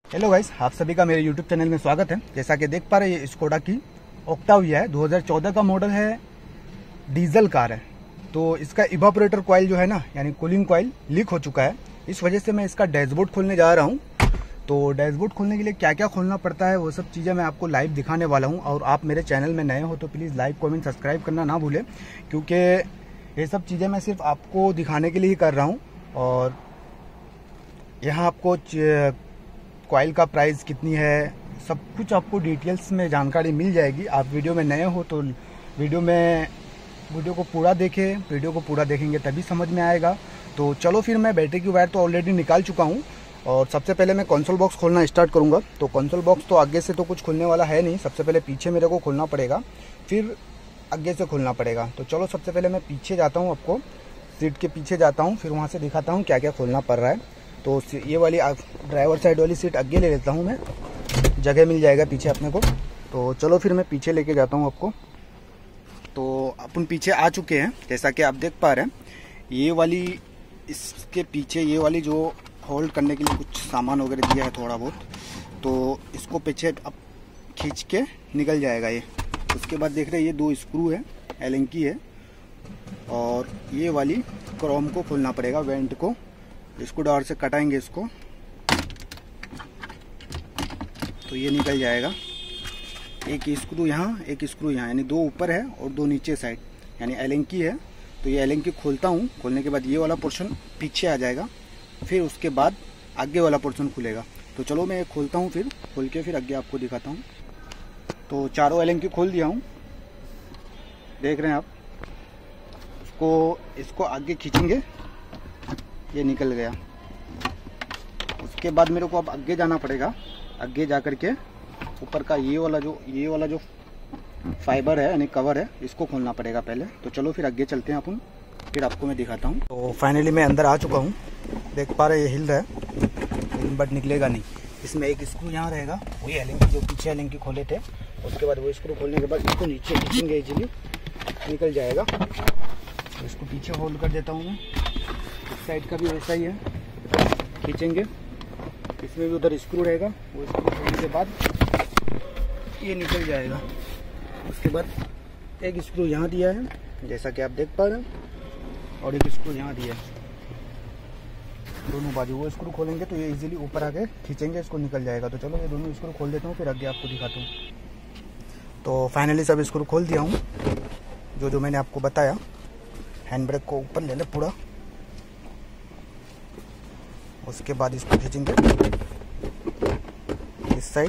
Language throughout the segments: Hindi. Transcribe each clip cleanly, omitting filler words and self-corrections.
हेलो गाइस, आप सभी का मेरे यूट्यूब चैनल में स्वागत है। जैसा कि देख पा रहे हैं, ये स्कोडा की ऑक्टाविया है, 2014 का मॉडल है, डीजल कार है। तो इसका इवापोरेटर कॉइल जो है ना, यानी कूलिंग कॉइल लीक हो चुका है। इस वजह से मैं इसका डैशबोर्ड खोलने जा रहा हूँ। तो डैशबोर्ड खोलने के लिए क्या क्या खोलना पड़ता है, वो सब चीज़ें मैं आपको लाइव दिखाने वाला हूँ। और आप मेरे चैनल में नए हो तो प्लीज़ लाइक कमेंट सब्सक्राइब करना ना भूलें, क्योंकि ये सब चीज़ें मैं सिर्फ आपको दिखाने के लिए ही कर रहा हूँ। और यहाँ आपको कॉइल का प्राइस कितनी है, सब कुछ आपको डिटेल्स में जानकारी मिल जाएगी। आप वीडियो में नए हो तो वीडियो को पूरा देखें। वीडियो को पूरा देखेंगे तभी समझ में आएगा। तो चलो फिर, मैं बैटरी की वायर तो ऑलरेडी निकाल चुका हूँ। और सबसे पहले मैं कंसोल बॉक्स खोलना स्टार्ट करूँगा। तो कंसोल बॉक्स तो आगे से तो कुछ खुलने वाला है नहीं, सबसे पहले पीछे मेरे को खोलना पड़ेगा, फिर आगे से खोलना पड़ेगा। तो चलो सबसे पहले मैं पीछे जाता हूँ, आपको सीट के पीछे जाता हूँ, फिर वहाँ से दिखाता हूँ क्या क्या खोलना पड़ रहा है। तो ये वाली ड्राइवर साइड वाली सीट आगे ले लेता हूँ मैं, जगह मिल जाएगा पीछे अपने को। तो चलो फिर मैं पीछे लेके जाता हूँ आपको। तो अपन पीछे आ चुके हैं, जैसा कि आप देख पा रहे हैं। ये वाली, इसके पीछे ये वाली जो होल्ड करने के लिए कुछ सामान वगैरह दिया है थोड़ा बहुत, तो इसको पीछे अब खींच के निकल जाएगा ये। उसके बाद देख रहे हैं, ये दो स्क्रू है, एलन की है। और ये वाली क्रोम को खोलना पड़ेगा, वेंट को इसको डॉर से कटाएंगे इसको, तो ये निकल जाएगा। एक स्क्रू यहाँ, एक स्क्रू यहाँ, यानी दो ऊपर है और दो नीचे साइड, यानी एलन की है। तो ये एलन की खोलता हूँ, खोलने के बाद ये वाला पोर्शन पीछे आ जाएगा, फिर उसके बाद आगे वाला पोर्शन खुलेगा। तो चलो मैं खोलता हूँ, फिर खोल के फिर आगे आपको दिखाता हूँ। तो चारों एलन की खोल दिया हूँ, देख रहे हैं आप। इसको आगे खींचेंगे, ये निकल गया। उसके बाद मेरे को अब आगे जाना पड़ेगा। आगे जा करके ऊपर का ये वाला जो फाइबर है, यानी कवर है, इसको खोलना पड़ेगा पहले। तो चलो फिर आगे चलते हैं अपन, फिर आपको मैं दिखाता हूँ। तो फाइनली मैं अंदर आ चुका हूँ, देख पा रहे ये हिल रहा है, लेकिन बट निकलेगा नहीं। इसमें एक स्क्रू यहाँ रहेगा, वही एलन की जो पीछे एलन की खोले थे। उसके बाद वो स्क्रू खोलने के बाद इसको नीचे खींचेंगे, इजीली निकल जाएगा। तो इसको पीछे होल्ड कर देता हूँ मैं। इस साइड का भी वैसा ही है, खींचेंगे। इसमें भी उधर स्क्रू रहेगा, वो स्क्रू खोलने के बाद ये निकल जाएगा। उसके बाद एक स्क्रू यहाँ दिया है, जैसा कि आप देख पा रहे हैं, और एक स्क्रू यहाँ दिया है दोनों बाजू। वो स्क्रू खोलेंगे तो ये इजीली ऊपर आके खींचेंगे, इसको निकल जाएगा। तो चलो ये दोनों स्क्रू खोल देता हूँ, फिर आगे आपको दिखाता हूँ। तो फाइनली सब स्क्रू खोल दिया हूँ, जो मैंने आपको बताया। हैंड ब्रेक को ऊपर ले ले पूरा, उसके बाद इसको खींचेंगे इस साइड।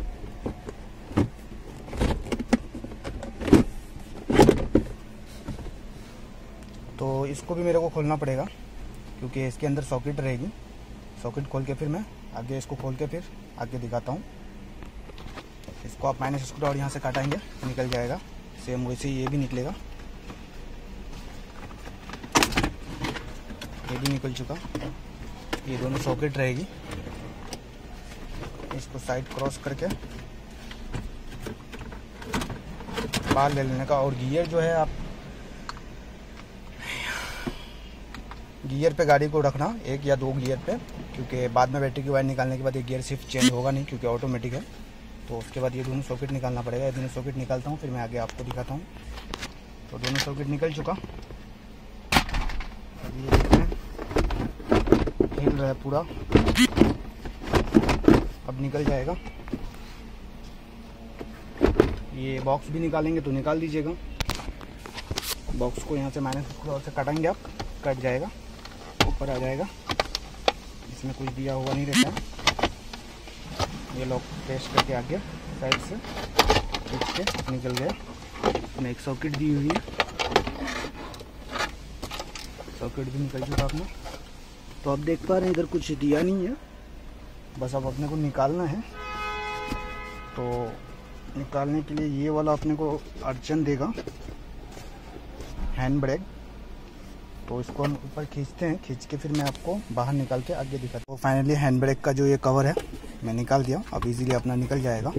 तो इसको भी मेरे को खोलना पड़ेगा, क्योंकि इसके अंदर सॉकेट रहेगी। सॉकेट खोल के फिर मैं आगे इसको खोल के फिर आगे दिखाता हूँ। इसको आप माइनस स्क्रू और यहाँ से काटेंगे, निकल जाएगा। सेम वैसे ही ये भी निकलेगा, ये भी निकल चुका। ये दोनों सॉकेट रहेगी, इसको साइड क्रॉस करके बाहर ले लेने का। और गियर जो है, आप गियर पे गाड़ी को रखना, एक या दो गियर पे, क्योंकि बाद में बैटरी की वायर निकालने के बाद ये गियर शिफ्ट चेंज होगा नहीं, क्योंकि ऑटोमेटिक है। तो उसके बाद ये दोनों सॉकेट निकालना पड़ेगा। ये दोनों सॉकेट निकालता हूँ, फिर मैं आगे आपको दिखाता हूँ। तो दोनों सॉकेट निकल चुका, अभी ये देखते हैं हिल रहा है पूरा, अब निकल जाएगा। ये बॉक्स भी निकालेंगे तो निकाल दीजिएगा। बॉक्स को यहाँ से माइनस स्क्रू से काटेंगे, आप कट जाएगा, ऊपर आ जाएगा। इसमें कुछ दिया हुआ नहीं रहता है। ये लॉक पेस्ट करके आगे साइड से खींच के निकल गया। इसमें एक सॉकेट दी हुई है, सॉकेट भी निकल चुका अपना। तो आप देख पा रहे हैं, इधर कुछ दिया नहीं है, बस अब अपने को निकालना है। तो निकालने के लिए ये वाला अपने को अड़चन देगा, हैंड ब्रेक। तो इसको हम ऊपर खींचते हैं, खींच के फिर मैं आपको बाहर निकाल के आगे दिखाता हूँ। तो फाइनली हैंड ब्रेक का जो ये कवर है मैं निकाल दिया, अब इजीली अपना निकल जाएगा।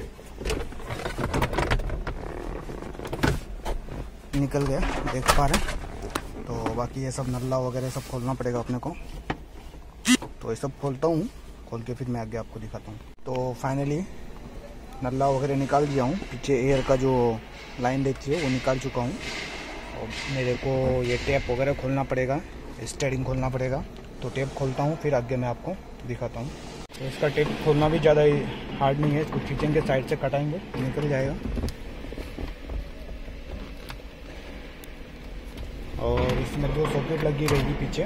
निकल गया, देख पा रहे हैं। तो बाकी ये सब नल्ला वगैरह सब खोलना पड़ेगा अपने को। तो ये सब खोलता हूँ खोल के फिर मैं आगे आपको दिखाता हूँ। तो फाइनली नल्ला वगैरह निकाल दिया हूँ, पीछे एयर का जो लाइन रहती है वो निकाल चुका हूँ। और मेरे को ये टेप वगैरह खोलना पड़ेगा, स्टेयरिंग खोलना पड़ेगा। तो टेप खोलता हूँ फिर आगे मैं आपको दिखाता हूँ। तो इसका टेप खोलना भी ज़्यादा ही हार्ड नहीं है, इसको खींचेंगे साइड से कटाएंगे निकल जाएगा। और इसमें 2 सॉकेट लगी रहेगी पीछे,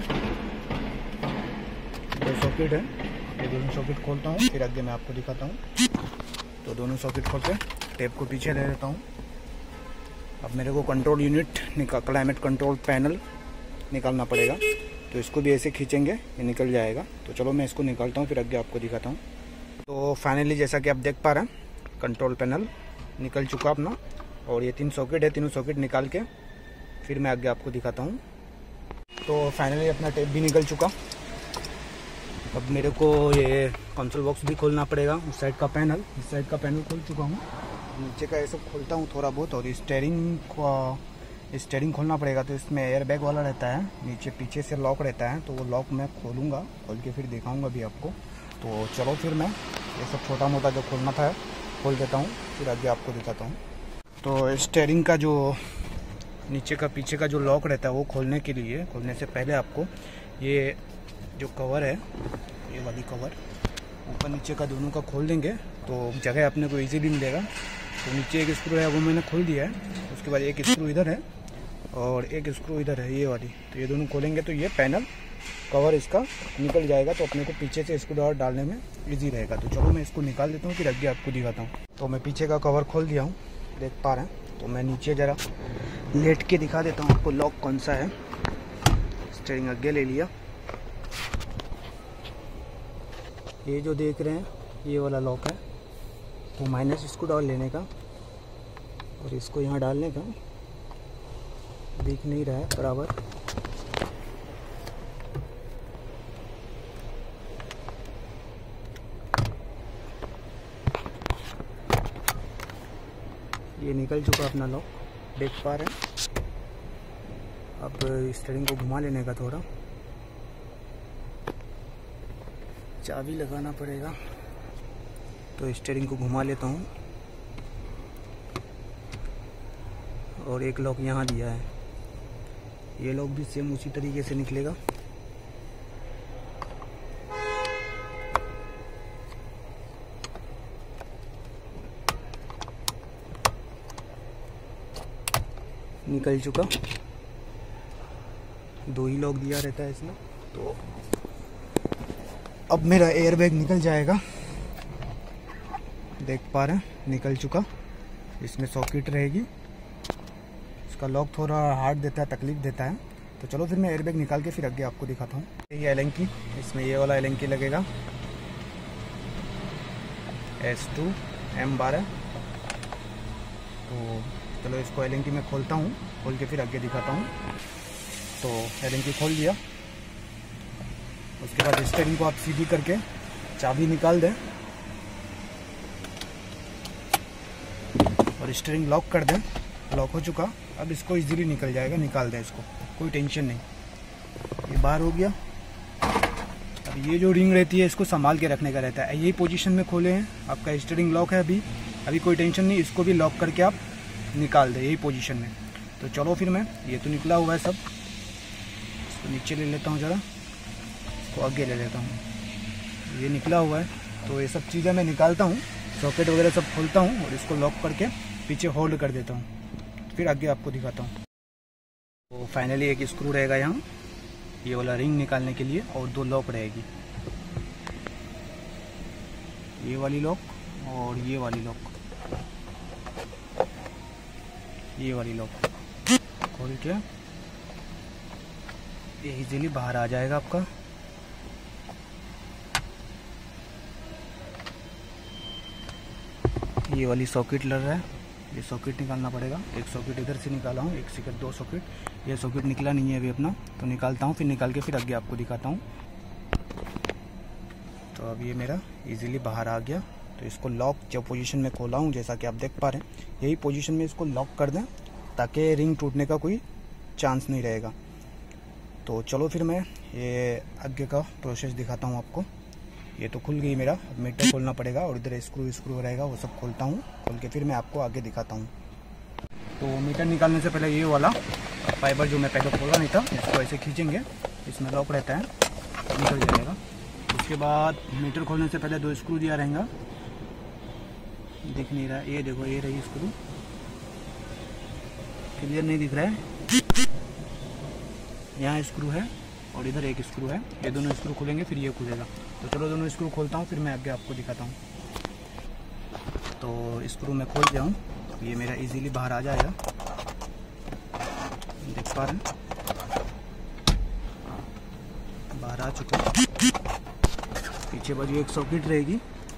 2 सॉकेट है। ये दोनों सॉकेट खोलता हूँ फिर आगे मैं आपको दिखाता हूँ। तो दोनों सॉकेट खोल के टेप को पीछे ले लेता हूँ। अब मेरे को control unit climate control panel निकालना पड़ेगा। तो इसको भी ऐसे खींचेंगे ये निकल जाएगा। तो चलो मैं इसको निकालता हूँ फिर आगे आपको दिखाता हूँ। तो फाइनली जैसा कि आप देख पा रहे हैं कंट्रोल पैनल निकल चुका अपना। और ये 3 सॉकेट है, तीनों सॉकेट निकाल के फिर मैं आगे आपको दिखाता हूँ। तो फाइनली अपना टेप भी निकल चुका। अब मेरे को ये कंसोल बॉक्स भी खोलना पड़ेगा, उस साइड का पैनल, इस साइड का पैनल खोल चुका हूँ। नीचे का ये सब खोलता हूँ थोड़ा बहुत। और स्टेयरिंग खोलना पड़ेगा। तो इसमें एयर बैग वाला रहता है, नीचे पीछे से लॉक रहता है। तो वो लॉक मैं खोलूँगा, खोल के फिर दिखाऊँगा भी आपको। तो चलो फिर मैं ये सब छोटा मोटा जो खोलना था खोल देता हूँ फिर आगे आपको दिखाता हूँ। तो स्टेयरिंग का जो नीचे का पीछे का जो लॉक रहता है वो खोलने के लिए, खोलने से पहले आपको ये जो कवर है, ये वाली कवर ऊपर नीचे का दोनों का खोल देंगे तो जगह अपने को इजीली मिलेगा। तो नीचे एक स्क्रू है वो मैंने खोल दिया है। उसके बाद एक स्क्रू इधर है और एक स्क्रू इधर है ये वाली। तो ये दोनों खोलेंगे तो ये पैनल कवर इसका निकल जाएगा। तो अपने को पीछे से स्क्रू ड्राइवर डालने में इजी रहेगा। तो चलो मैं इसको निकाल देता हूँ फिर आगे आपको दिखाता हूँ। तो मैं पीछे का कवर खोल दिया हूँ, देख पा रहे हैं। तो मैं नीचे ज़रा लेट के दिखा देता हूँ आपको लॉक कौन सा है। स्टीयरिंग आगे ले लिया, ये जो देख रहे हैं ये वाला लॉक है। तो माइनस इसको डाल लेने का और इसको यहाँ डालने का, दिख नहीं रहा है बराबर। ये निकल चुका अपना लॉक, देख पा रहे हैं। अब स्टीयरिंग को घुमा लेने का, थोड़ा चाबी लगाना पड़ेगा। तो स्टीयरिंग को घुमा लेता हूँ और एक लॉक यहाँ दिया है, ये लॉक भी सेम उसी तरीके से निकलेगा। निकल चुका, 2 ही लॉक दिया रहता है इसमें। तो अब मेरा एयर बैग निकल जाएगा, देख पा रहे हैं निकल चुका। इसमें सॉकेट रहेगी, इसका लॉक थोड़ा हार्ड देता है, तकलीफ देता है। तो चलो फिर मैं एयर बैग निकाल के फिर आगे आपको दिखाता हूँ। ये एलेंकी, इसमें ये वाला एलेंकी लगेगा S2 M12। तो चलो इसको एलेंकी में खोलता हूँ, खोल के फिर आगे दिखाता हूँ। तो एलेंकी खोल दिया, उसके बाद स्टीयरिंग को आप सीधी करके चाबी निकाल दें और स्टीयरिंग लॉक कर दें। लॉक हो चुका, अब इसको इजीली निकल जाएगा, निकाल दें इसको, कोई टेंशन नहीं। ये बाहर हो गया। अब ये जो रिंग रहती है इसको संभाल के रखने का रहता है। यही पोजीशन में खोले हैं, आपका स्टीयरिंग लॉक है अभी कोई टेंशन नहीं, इसको भी लॉक करके आप निकाल दें यही पोजीशन में। तो चलो फिर मैं, ये तो निकला हुआ है सब, इसको नीचे ले लेता हूँ ज़रा, इसको आगे ले लेता हूँ। ये निकला हुआ है तो ये सब चीज़ें मैं निकालता हूँ, सॉकेट वगैरह सब खोलता हूँ और इसको लॉक करके पीछे होल्ड कर देता हूँ, फिर आगे आपको दिखाता हूँ। तो फाइनली एक स्क्रू रहेगा यहाँ ये वाला रिंग निकालने के लिए और 2 लॉक रहेगी, ये वाली लॉक और ये वाली लॉक, ये वाली लॉक खोल के ये इजीली बाहर आ जाएगा आपका। ये वाली सॉकेट लग रहा है, ये सॉकेट निकालना पड़ेगा। एक सॉकेट इधर से निकाला हूँ, एक सॉकेट 2 सॉकेट, ये सॉकेट निकला नहीं है अभी अपना, तो निकालता हूँ, फिर निकाल के फिर आगे आपको दिखाता हूँ। तो अब ये मेरा इजीली बाहर आ गया। तो इसको लॉक जो पोजीशन में खोला हूँ जैसा कि आप देख पा रहे हैं, यही पोजीशन में इसको लॉक कर दें ताकि रिंग टूटने का कोई चांस नहीं रहेगा। तो चलो फिर मैं ये आगे का प्रोसेस दिखाता हूँ आपको। ये तो खुल गई मेरा। अब मीटर खोलना पड़ेगा और इधर स्क्रू रहेगा, वो सब खोलता हूँ। खोल के फिर मैं आपको आगे दिखाता हूँ। तो मीटर निकालने से पहले ये वाला फाइबर जो मैं पहले खोला नहीं था, इसको ऐसे खींचेंगे, इसमें लॉक रहता है, निकल जाएगा। उसके बाद मीटर खोलने से पहले 2 स्क्रू दिया रहेगा, दिख नहीं रहा है, ये देखो ये रही स्क्रू, क्लियर नहीं दिख रहा है। यहाँ स्क्रू है और इधर एक स्क्रू है, ये दोनों स्क्रू खुलेंगे फिर ये खुलेगा। तो चलो दोनों स्क्रू खोलता हूँ, फिर मैं आगे आपको दिखाता हूँ। तो स्क्रू मैं खोल दिया हूँ, ये मेरा इजीली बाहर आ जाएगा, देख पा रहे हैं, बाहर आ चुका। पीछे बाजू एक सॉकेट रहेगी,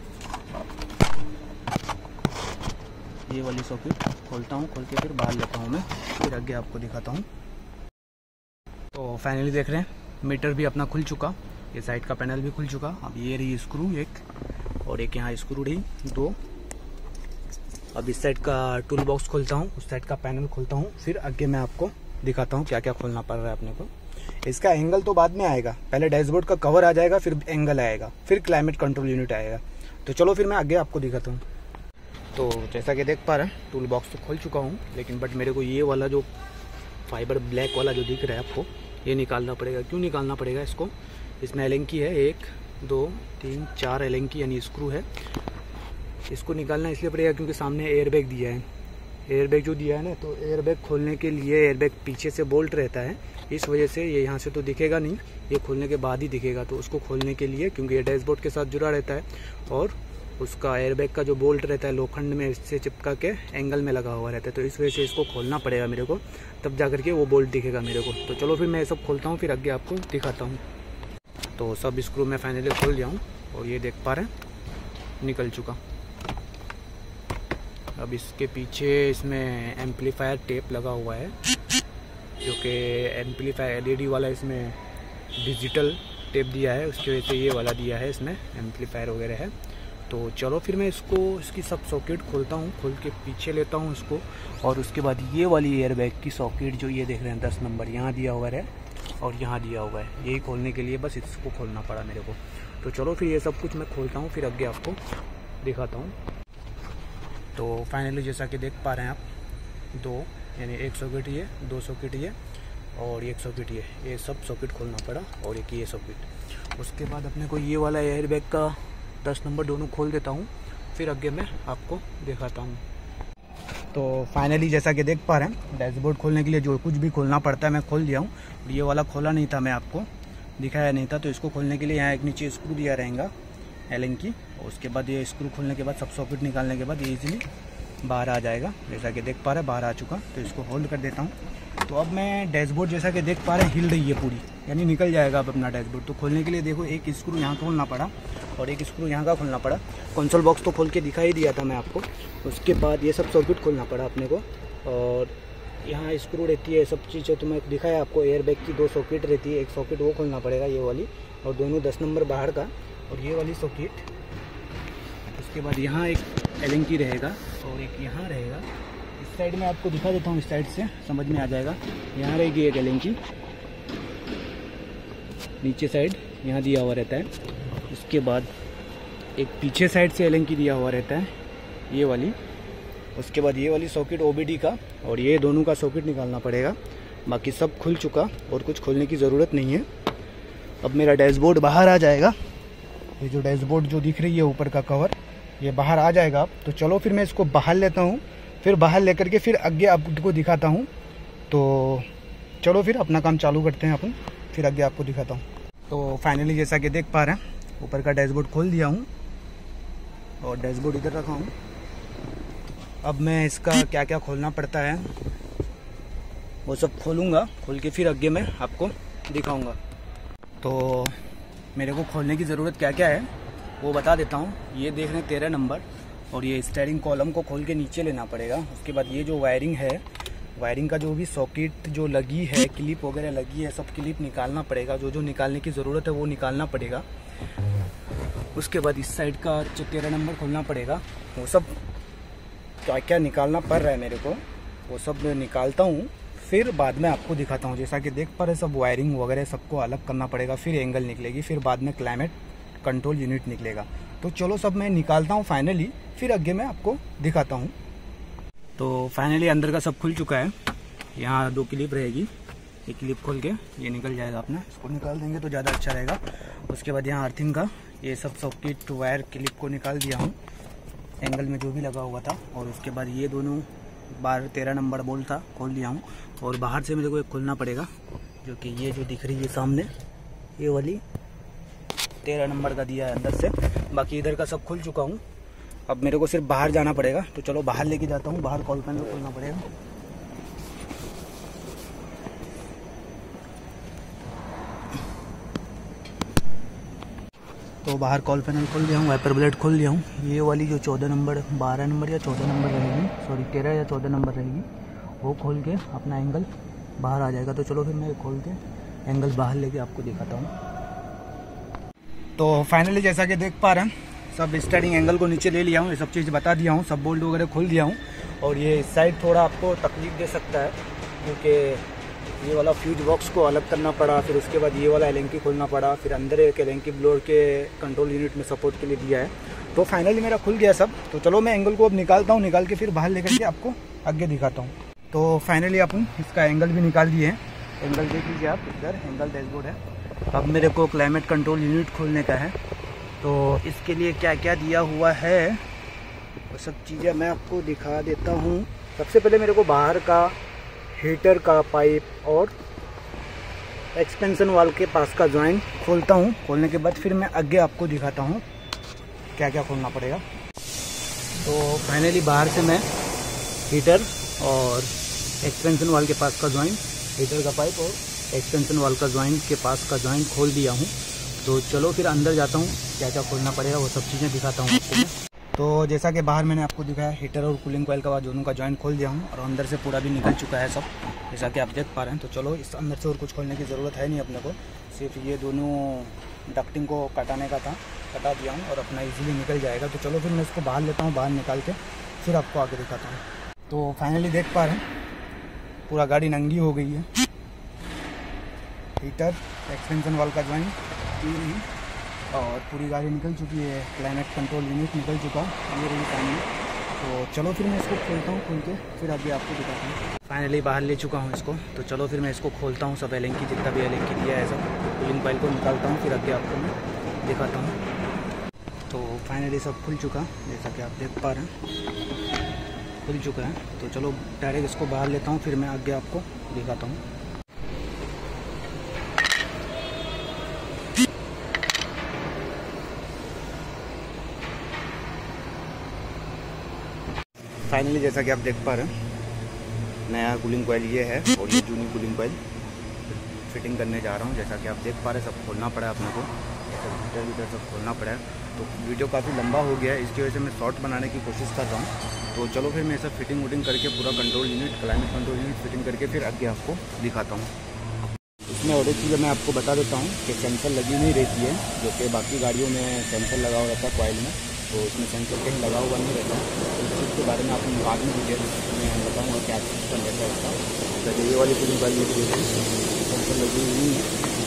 ये वाली सॉकेट खोलता हूँ, खोल के फिर बाहर लेता हूँ मैं, फिर आगे आपको दिखाता हूँ। तो फाइनली देख रहे हैं मीटर भी अपना खुल चुका, ये साइड का पैनल भी खुल चुका। अब ये रही स्क्रू एक, और एक यहाँ स्क्रू रही 2। अब इस साइड का टूल बॉक्स खोलता हूँ, उस साइड का पैनल खोलता हूँ, फिर आगे मैं आपको दिखाता हूँ क्या क्या खोलना पड़ रहा है अपने को। इसका एंगल तो बाद में आएगा, पहले डैशबोर्ड का कवर आ जाएगा, फिर एंगल आएगा, फिर क्लाइमेट कंट्रोल यूनिट आएगा। तो चलो फिर मैं आगे आपको दिखाता हूँ। तो जैसा कि देख पा रहे हैं टूल बॉक्स तो खोल चुका हूँ, लेकिन बट मेरे को ये वाला जो फाइबर ब्लैक वाला जो दिख रहा है आपको, ये निकालना पड़ेगा। क्यों निकालना पड़ेगा इसको? इसमें एलेंकी है 1 2 3 4 एलेंकी यानी स्क्रू है। इसको निकालना इसलिए पड़ेगा क्योंकि सामने एयरबैग दिया है, एयरबैग जो दिया है ना, तो एयरबैग खोलने के लिए एयरबैग पीछे से बोल्ट रहता है, इस वजह से ये यहाँ से तो दिखेगा नहीं, ये खोलने के बाद ही दिखेगा। तो उसको खोलने के लिए, क्योंकि ये डैशबोर्ड के साथ जुड़ा रहता है और उसका एयरबैग का जो बोल्ट रहता है लोखंड में इससे चिपका के एंगल में लगा हुआ रहता है, तो इस वजह से इसको खोलना पड़ेगा मेरे को, तब जा करके वो बोल्ट दिखेगा मेरे को। तो चलो फिर मैं ये सब खोलता हूँ, फिर आगे आपको दिखाता हूँ। तो सब स्क्रू मैं फाइनली खोल दिया हूँ और ये देख पा रहे हैं निकल चुका। अब इसके पीछे इसमें एम्पलीफायर टेप लगा हुआ है, जो कि एम्पलीफायर LED वाला इसमें डिजिटल टेप दिया है, उसकी वजह से ये वाला दिया है, इसमें एम्पलीफायर वगैरह है। तो चलो फिर मैं इसकी सब सॉकेट खोलता हूँ, खोल के पीछे लेता हूँ इसको, और उसके बाद ये वाली एयरबैग की सॉकेट जो ये देख रहे हैं 10 नंबर यहाँ दिया हुआ है और यहाँ दिया हुआ है, यही खोलने के लिए बस इसको खोलना पड़ा मेरे को। तो चलो फिर ये सब कुछ मैं खोलता हूँ, फिर आगे आपको दिखाता हूँ। तो फाइनली जैसा कि देख पा रहे हैं आप 2 यानी 1 सॉकेट ये, 2 सॉकेट ये और 1 सॉकेट ये सब सॉकेट खोलना पड़ा, और एक ये सॉकेट। उसके बाद अपने को ये वाला एयरबैग का 10 नंबर दोनों खोल देता हूँ, फिर आगे मैं आपको दिखाता हूँ। तो फाइनली जैसा कि देख पा रहे हैं डैशबोर्ड खोलने के लिए जो कुछ भी खोलना पड़ता है मैं खोल दिया हूँ। ये वाला खोला नहीं था, मैं आपको दिखाया नहीं था। तो इसको खोलने के लिए यहाँ एक नीचे स्क्रू दिया रहेगा एलन की, और उसके बाद ये स्क्रू खोलने के बाद सब सॉकेट निकालने के बाद ये इजीली बाहर आ जाएगा, जैसा कि देख पा रहे हैं बाहर आ चुका। तो इसको होल्ड कर देता हूँ। तो अब मैं डैशबोर्ड जैसा कि देख पा रहे हैं हिल रही है पूरी, यानी निकल जाएगा अब अपना डैशबोर्ड। तो खोलने के लिए देखो एक स्क्रू यहाँ खोलना पड़ा और एक स्क्रू यहाँ का खोलना पड़ा। कंसोल बॉक्स तो खोल के दिखाई दिया था मैं आपको। उसके बाद ये सब सॉकेट खोलना पड़ा अपने को, और यहाँ स्क्रू रहती है, सब चीज़ें तो मैं दिखाया आपको। एयरबैग की 2 सॉकेट रहती है, एक सॉकेट वो खोलना पड़ेगा ये वाली, और दोनों 10 नंबर बाहर का, और ये वाली सॉकेट। उसके बाद यहाँ एक एलेंकी रहेगा और एक यहाँ रहेगा। इस साइड में आपको दिखा देता हूँ, इस साइड से समझ में आ जाएगा। यहाँ रहेगी एक एलेंकी, नीचे साइड यहाँ दिया हुआ रहता है। उसके बाद एक पीछे साइड से एलेंकी दिया हुआ रहता है, ये वाली। उसके बाद ये वाली सॉकेट OBD का, और ये दोनों का सॉकेट निकालना पड़ेगा। बाकी सब खुल चुका और कुछ खोलने की ज़रूरत नहीं है। अब मेरा डैशबोर्ड बाहर आ जाएगा, ये जो डैशबोर्ड जो दिख रही है ऊपर का कवर, ये बाहर आ जाएगा अब। तो चलो फिर मैं इसको बाहर लेता हूँ, फिर बाहर लेकर के फिर आगे आपको दिखाता हूँ। तो चलो फिर अपना काम चालू करते हैं अपन, फिर आगे आपको दिखाता हूँ। तो फाइनली जैसा कि देख पा रहे हैं ऊपर का डैशबोर्ड खोल दिया हूँ और डैशबोर्ड इधर रखा हूँ। अब मैं इसका क्या क्या खोलना पड़ता है वो सब खोलूँगा, खोल के फिर आगे मैं आपको दिखाऊँगा। तो मेरे को खोलने की ज़रूरत क्या क्या है वो बता देता हूँ। ये देख रहे हैं 13 नंबर, और ये स्टीयरिंग कॉलम को खोल के नीचे लेना पड़ेगा। उसके बाद ये जो वायरिंग है, वायरिंग का जो भी सॉकेट जो लगी है, क्लिप वगैरह लगी है, सब क्लिप निकालना पड़ेगा। जो जो निकालने की ज़रूरत है वो निकालना पड़ेगा। उसके बाद इस साइड का 13 नंबर खोलना पड़ेगा। वो सब क्या क्या निकालना पड़ रहा है मेरे को, वो सब निकालता हूँ, फिर बाद में आपको दिखाता हूँ। जैसा कि देख पा रहे सब वायरिंग वगैरह सबको अलग करना पड़ेगा, फिर एंगल निकलेगी, फिर बाद में क्लाइमेट कंट्रोल यूनिट निकलेगा। तो चलो सब मैं निकालता हूँ फाइनली, फिर आगे मैं आपको दिखाता हूँ। तो फाइनली अंदर का सब खुल चुका है। यहाँ 2 क्लिप रहेगी, एक क्लिप खोल के ये निकल जाएगा अपना, इसको निकाल देंगे तो ज़्यादा अच्छा रहेगा। उसके बाद यहाँ अर्थिंग का ये सब सॉकेट वायर क्लिप को निकाल दिया हूँ, एंगल में जो भी लगा हुआ था। और उसके बाद ये दोनों 13 नंबर बोल्ट था, खोल लिया हूँ। और बाहर से मेरे को एक खोलना पड़ेगा, जो कि ये जो दिख रही है सामने, ये वाली 13 नंबर का दिया है अंदर से। बाकी इधर का सब खुल चुका हूँ, अब मेरे को सिर्फ बाहर जाना पड़ेगा। तो चलो बाहर लेके जाता हूँ, बाहर कॉल पैनल खोलना पड़ेगा। तो बाहर कॉल पैनल खोल दिया हूँ, वाइपर ब्लेड खोल दिया हूँ। ये वाली जो 14 नंबर 12 नंबर या 14 नंबर रहेगी, सॉरी 13 या 14 नंबर रहेगी, वो खोल के अपना एंगल बाहर आ जाएगा। तो चलो फिर मैं खोल के एंगल बाहर लेके आपको दिखाता हूँ। तो फाइनली जैसा कि देख पा रहे हैं, सब स्टार्टिंग एंगल को नीचे ले लिया हूँ, ये सब चीज़ बता दिया हूँ, सब बोल्ट वगैरह खोल दिया हूँ। और ये इस साइड थोड़ा आपको तकलीफ दे सकता है, क्योंकि ये वाला फ्यूज बॉक्स को अलग करना पड़ा, फिर उसके बाद ये वाला एलेंकी खोलना पड़ा, फिर अंदर एक एलेंकी ब्लोअर के कंट्रोल यूनिट में सपोर्ट के लिए दिया है। तो फाइनली मेरा खुल गया सब। तो चलो मैं एंगल को अब निकालता हूँ, निकाल के फिर बाहर लेकर के आपको आगे दिखाता हूँ। तो फाइनली अपन इसका एंगल भी निकाल दिए हैं। एंगल देख लीजिए आप, इधर एंगल डैशबोर्ड है। अब मेरे को क्लाइमेट कंट्रोल यूनिट खोलने का है। तो इसके लिए क्या क्या दिया हुआ है वो सब चीज़ें मैं आपको दिखा देता हूँ। सबसे पहले मेरे को बाहर का हीटर का पाइप और एक्सपेंशन वाल के पास का जॉइंट खोलता हूँ। खोलने के बाद फिर मैं आगे आपको दिखाता हूँ क्या क्या खोलना पड़ेगा। तो फाइनली बाहर से मैं हीटर और एक्सपेंशन वाल के पास का जॉइंट, हीटर का पाइप और एक्सपेंशन वाल का जॉइंट के पास का जॉइंट खोल दिया हूँ। तो चलो फिर अंदर जाता हूँ, क्या क्या खोलना पड़ेगा वो सब चीज़ें दिखाता हूँ आपको मैं। तो जैसा कि बाहर मैंने आपको दिखाया, हीटर और कूलिंग कॉइल का दोनों का जॉइंट खोल दिया हूँ और अंदर से पूरा भी निकल चुका है सब, जैसा कि आप देख पा रहे हैं। तो चलो इस अंदर से और कुछ खोलने की ज़रूरत है नहीं अपने को, सिर्फ ये दोनों डक्टिंग को कटाने का था, कटा दिया हूँ और अपना इजीली निकल जाएगा। तो चलो फिर मैं इसको बाहर लेता हूँ, बाहर निकाल के फिर आपको आगे दिखाता हूँ। तो फाइनली देख पा रहे हैं पूरा गाड़ी नंगी हो गई है। हीटर, एक्सपेंशन वाल का जॉइंट और पूरी गाड़ी निकल चुकी है। क्लाइमेट कंट्रोल यूनिट निकल चुका, ये रही फाइनली। तो चलो फिर मैं इसको खोलता हूँ, खोल के फिर आगे आपको दिखाता हूँ। फाइनली बाहर ले चुका हूँ इसको। तो चलो फिर मैं इसको खोलता हूँ, सब एलेंकी जितना भी एलेंकी दिया है सब कूलिंग कॉइल को निकालता हूँ, फिर आगे आपको मैं दिखाता हूँ। तो फाइनली सब खुल चुका, जैसा कि आप देख पा रहे हैं खुल चुका है। तो चलो डायरेक्ट इसको बाहर लेता हूँ, फिर मैं आगे आपको दिखाता हूँ। फाइनली जैसा कि आप देख पा रहे हैं नया कूलिंग कॉइल ये है और ये जूनी कूलिंग कॉइल फिटिंग करने जा रहा हूँ। जैसा कि आप देख पा रहे हैं सब खोलना पड़ा है अपने को, हीटर वीटर सब खोलना पड़ा है। तो वीडियो काफ़ी लंबा हो गया है, इसकी वजह से मैं शॉर्ट बनाने की कोशिश कर रहा हूँ। तो चलो फिर मैं सब फिटिंग वुटिंग करके पूरा control unit, climate control unit fitting करके फिर आगे आपको दिखाता हूँ। इसमें और एक चीज़ मैं आपको बता देता हूँ कि सेंसर लगी नहीं रहती है, जो कि बाकी गाड़ियों में सेंसर लगा हुआ रहता है कॉइल में, तो इसमें सेंसर कहीं लगा हुआ नहीं रहता है। तो इस चीज़ के बारे में आपको बाद में डिटेल मैं बताऊँगा क्या सिस्टम रहता है इसका। तो ये वाली पूरी कॉइल सेंसर लगी हुई नहीं है,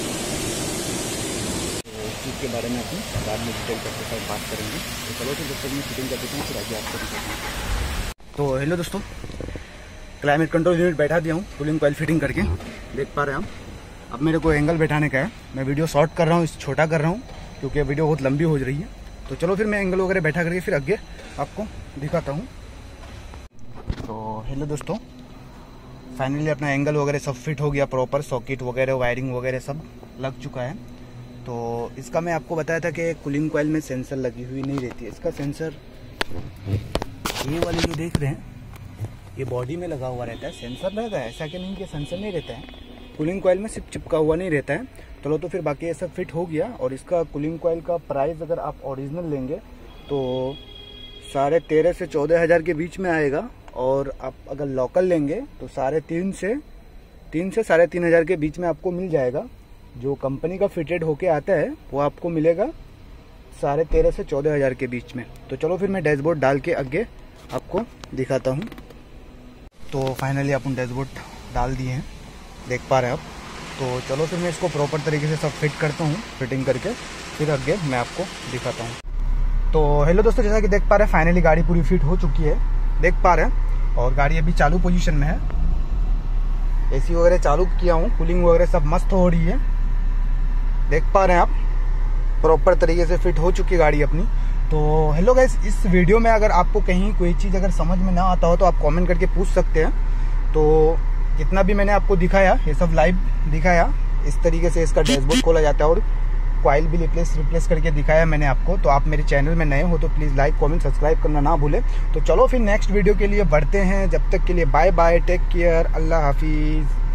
तो इस चीज़ के बारे में अपन बाद में डिटेल करके साथ बात करेंगे। तो चलो फिर जब तक मैं फिटिंग कर देता हूँ फिर आगे आपको दिखाता हूँ। तो हेलो दोस्तों, क्लाइमेट कंट्रोल यूनिट बैठा दिया हूँ कूलिंग कॉइल फिटिंग करके, देख पा रहे हैं हम। अब मेरे को एंगल बैठाने का है, मैं वीडियो शॉर्ट कर रहा हूँ, छोटा कर रहा हूँ क्योंकि वीडियो बहुत लंबी हो रही है। तो चलो फिर मैं एंगल वगैरह बैठा करके फिर आगे आपको दिखाता हूँ। तो हेलो दोस्तों, फाइनली अपना एंगल वगैरह सब फिट हो गया प्रॉपर, सॉकेट वगैरह वायरिंग वगैरह सब लग चुका है। तो इसका मैं आपको बताया था कि कूलिंग कॉइल में सेंसर लगी हुई नहीं रहती है। इसका सेंसर ये वाली जो देख रहे हैं ये बॉडी में लगा हुआ रहता है, सेंसर लगा है, ऐसा कि नहीं कि सेंसर नहीं रहता है, कूलिंग कॉइल में सिर्फ चिपका हुआ नहीं रहता है। चलो तो फिर बाकी ये सब फिट हो गया। और इसका कूलिंग कॉइल का प्राइस अगर आप ओरिजिनल लेंगे तो 13,500 से 14,000 के बीच में आएगा, और आप अगर लोकल लेंगे तो 3,500 से 3,500 के बीच में आपको मिल जाएगा। जो कंपनी का फिटेड होके आता है वो आपको मिलेगा 13,500 से 14,000 के बीच में। तो चलो फिर मैं डैशबोर्ड डाल के आगे आपको दिखाता हूँ। तो फाइनली अपन डैशबोर्ड डाल दिए हैं, देख पा रहे हैं आप। तो चलो फिर मैं इसको प्रॉपर तरीके से सब फिट करता हूँ, फिटिंग करके फिर आगे मैं आपको दिखाता हूँ। तो हेलो दोस्तों, जैसा कि देख पा रहे हैं फाइनली गाड़ी पूरी फिट हो चुकी है, देख पा रहे हैं। और गाड़ी अभी चालू पोजीशन में है, एसी वगैरह चालू किया हूँ, कूलिंग वगैरह सब मस्त हो रही है, देख पा रहे हैं आप। प्रॉपर तरीके से फिट हो चुकी है गाड़ी अपनी। तो हेलो गाइस, इस वीडियो में अगर आपको कहीं कोई चीज़ अगर समझ में ना आता हो तो आप कमेंट करके पूछ सकते हैं। तो जितना भी मैंने आपको दिखाया ये सब लाइव दिखाया, इस तरीके से इसका डैशबोर्ड खोला जाता है और कॉइल भी रिप्लेस करके दिखाया मैंने आपको। तो आप मेरे चैनल में नए हो तो प्लीज़ लाइक कमेंट सब्सक्राइब करना ना भूलें। तो चलो फिर नेक्स्ट वीडियो के लिए बढ़ते हैं, जब तक के लिए बाय बाय, टेक केयर, अल्लाह हाफिज़।